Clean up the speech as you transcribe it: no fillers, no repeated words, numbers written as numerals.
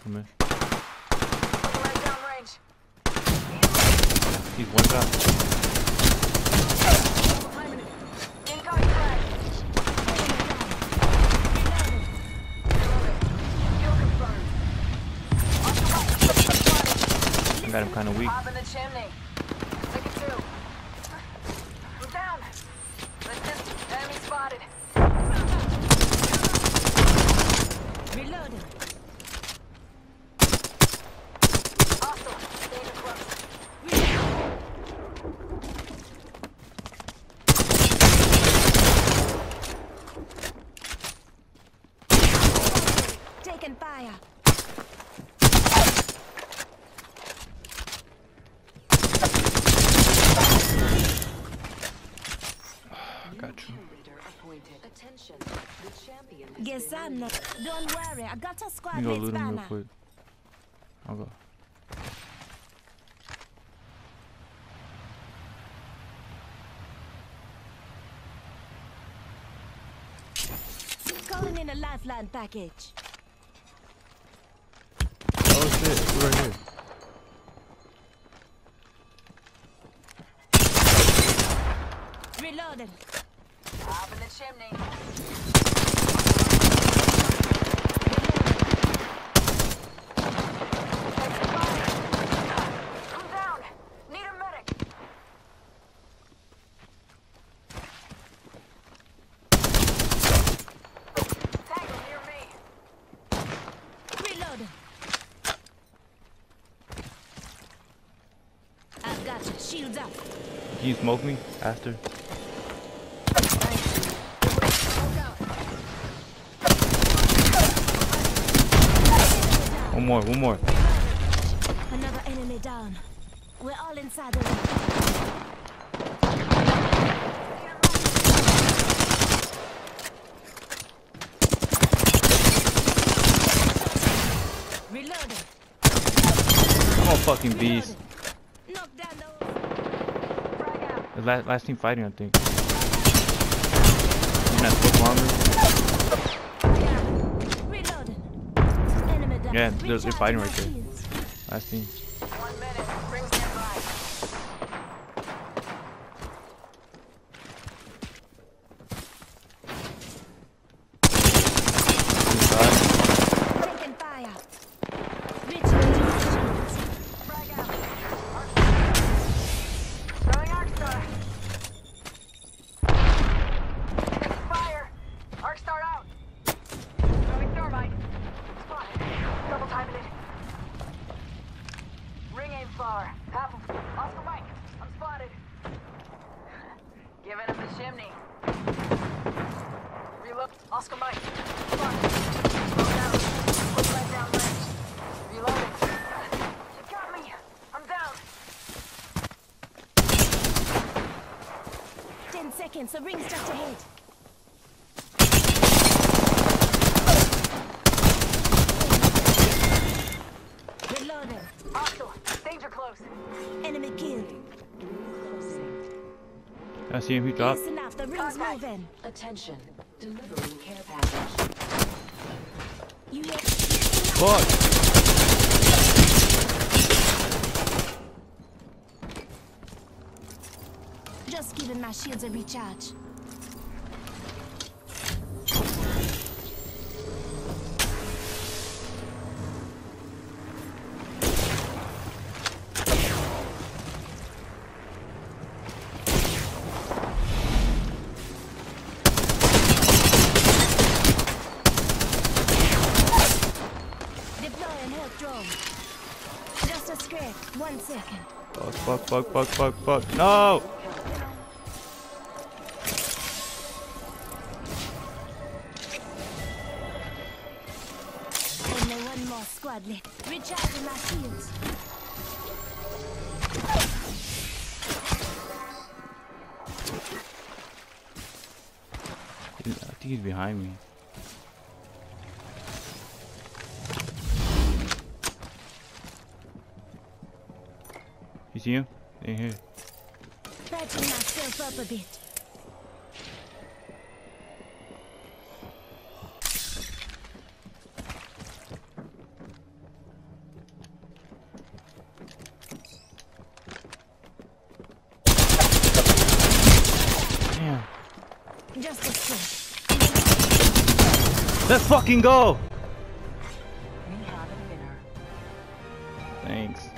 Come in. Right down range. He's one shot. Incoming frag. Kill confirmed. I got him kind of weak. Hop in the chimney. Take it two. I'm down. Listen, enemy spotted. Reloading. Hostile. Danger close. Taking fire. Got you. Attention, the champion has Guess been I'm not. Don't worry, I got a Let squad me go mates loot him real banner. quick. I'll go. Calling in a lifeline package. Oh shit, we're right here. Reloading. Hop in the chimney. I'm down. Need a medic. Tango near me. Reloading. I've got you. Shields up. Can you smoke me after? One more, one more. Another enemy down. We're all inside the ring. Reloading. I'm a fucking beast. Knock down those. Frag out. The last team fighting, I think. In that full armor. Reloading. Enemy down. Yeah, they're fighting right Recharging there. my shields. Last team. 1 minute. Rings nearby. Taking fire. Recharging my shields. Frag out. Throwing arc star. Taking fire. Arc star out. Throwing thermite. Spotted. Double timing it. Ring aim far. Half of Oscar Mike. I'm spotted. Giving him the chimney. Reload. Oscar Mike. Spotted. Slow down. Put leg down range. Reloading. You got me. I'm down. 10 seconds. The ring's just ahead. Reloading. Hostile. Danger close. Enemy killed. I see him, he dropped. Listen up. The ring's Contact. moving. attention, delivering care package. You hear? Fuck! Just giving my shields a recharge. Deploying health drone. Just a scrape. 1 second. Fuck. No! Only one more squad left. Recharging my shields. I think he's behind me. You see him? In here. Patching myself up a bit. Just a script. Let's fucking go! We have a winner. Thanks.